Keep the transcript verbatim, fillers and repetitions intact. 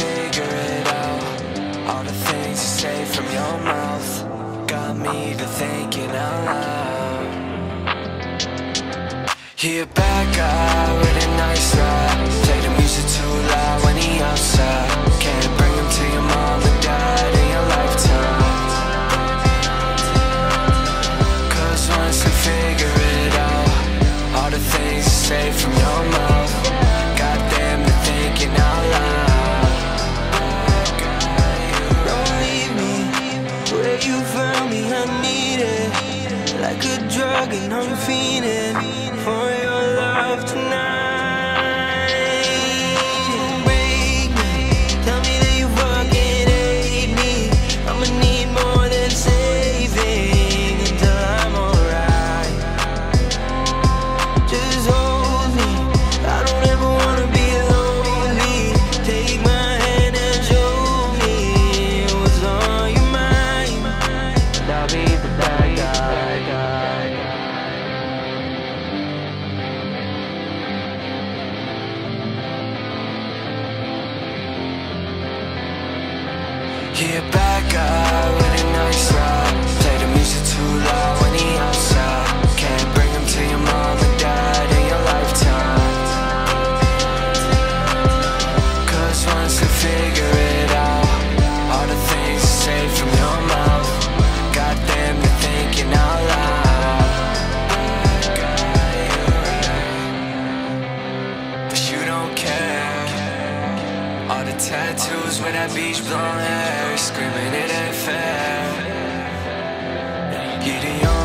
figure it out. All the things you say from your mouth got me to thinking out loud. He a bad guy with a nice rap. Play the music too loud when he outside. Can't bring him to your mom and dad in your lifetime. Cause once you figure it out, all the things you say from your mouth got them to thinking out loud. Don't leave me where you found me, I need it. Like a drug and I'm fiending for your love tonight. Don't break me, tell me that you fucking hate me. I'ma need more than saving until I'm alright. Just hold me, I don't ever wanna be lonely. Take my hand and show me what's on your mind. And I'll be the bad guy. He a bad guy with a nice rap. Play the music too loud when he outside. Can't bring him to your mom and dad in your lifetime. Cause once you figure it out, all the things you say from your mouth got them to thinking out loud. But you don't care. All the tattoos with that beach blonde hair, screaming it ain't fair. You the only